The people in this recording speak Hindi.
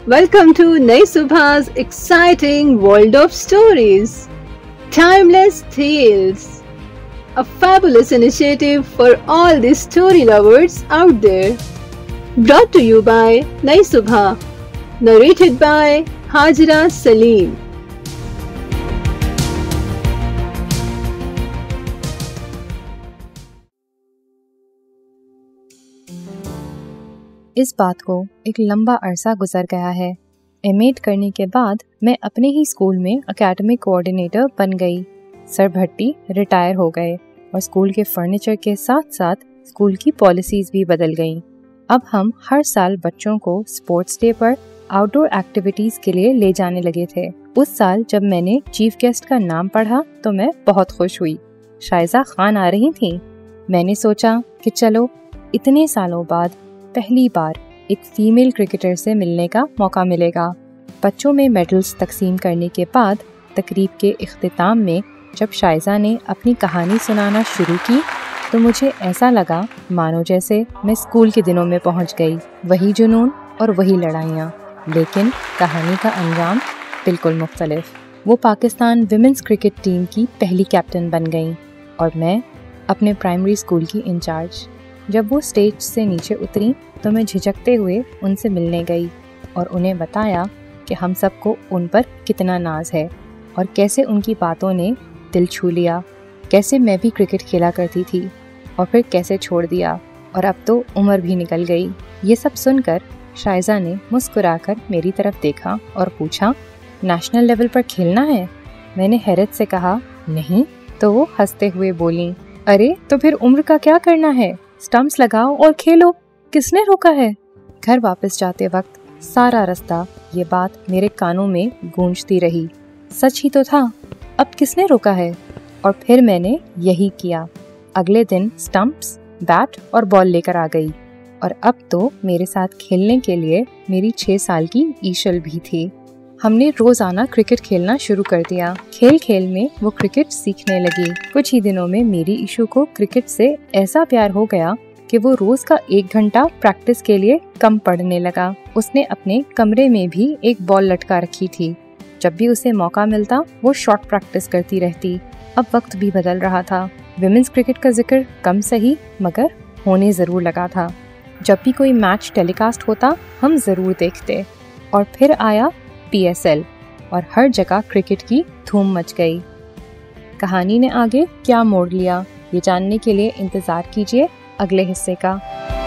Welcome to Nai Subha's exciting world of stories. Timeless Tales. A fabulous initiative for all the story lovers out there. Brought to you by Nai Subha. Narrated by Hajra Salim. इस बात को एक लंबा अरसा गुजर गया है। एमएड करने के बाद मैं अपने ही स्कूल में एकेडमिक कोऑर्डिनेटर बन गई। सर भट्टी रिटायर हो गए और स्कूल के फर्नीचर के साथ साथ स्कूल की पॉलिसीज भी बदल गईं। अब हम हर साल बच्चों को स्पोर्ट्स डे पर आउटडोर एक्टिविटीज के लिए ले जाने लगे थे। उस साल जब मैंने चीफ गेस्ट का नाम पढ़ा तो मैं बहुत खुश हुई। शाइजा खान आ रही थी। मैंने सोचा कि चलो इतने सालों बाद पहली बार एक फीमेल क्रिकेटर से मिलने का मौका मिलेगा। बच्चों में मेडल्स तकसीम करने के बाद तकरीब के इख्तिताम में जब शाइजा ने अपनी कहानी सुनाना शुरू की तो मुझे ऐसा लगा मानो जैसे मैं स्कूल के दिनों में पहुंच गई। वही जुनून और वही लड़ाइयाँ, लेकिन कहानी का अंजाम बिल्कुल मुख्तलिफ। वो पाकिस्तान विमेंस क्रिकेट टीम की पहली कैप्टन बन गई और मैं अपने प्राइमरी स्कूल की इंचार्ज। जब वो स्टेज से नीचे उतरी तो मैं झिझकते हुए उनसे मिलने गई और उन्हें बताया कि हम सबको उन पर कितना नाज है और कैसे उनकी बातों ने दिल छू लिया। कैसे मैं भी क्रिकेट खेला करती थी और फिर कैसे छोड़ दिया और अब तो उम्र भी निकल गई। ये सब सुनकर शाइजा ने मुस्कुराकर मेरी तरफ देखा और पूछा, नेशनल लेवल पर खेलना है? मैंने हैरत से कहा, नहीं। तो वो हंसते हुए बोली, अरे तो फिर उम्र का क्या करना है, स्टंप्स लगाओ और खेलो, किसने रोका है? घर वापस जाते वक्त सारा रास्ता ये बात मेरे कानों में गूंजती रही। सच ही तो था, अब किसने रोका है? और फिर मैंने यही किया। अगले दिन स्टंप्स, बैट और बॉल लेकर आ गई और अब तो मेरे साथ खेलने के लिए मेरी 6 साल की ईशल भी थी। हमने रोजाना क्रिकेट खेलना शुरू कर दिया। खेल खेल में वो क्रिकेट सीखने लगी। कुछ ही दिनों में मेरी ईशू को क्रिकेट से ऐसा प्यार हो गया कि वो रोज का 1 घंटा प्रैक्टिस के लिए कम पढ़ने लगा। उसने अपने कमरे में भी एक बॉल लटका रखी थी। जब भी उसे मौका मिलता वो शॉट प्रैक्टिस करती रहती। अब वक्त भी बदल रहा था। विमेंस क्रिकेट का जिक्र कम सही मगर होने जरूर लगा था। जब भी कोई मैच टेलीकास्ट होता हम जरूर देखते। और फिर आया PSL और हर जगह क्रिकेट की धूम मच गई। कहानी ने आगे क्या मोड़ लिया, ये जानने के लिए इंतजार कीजिए अगले हिस्से का।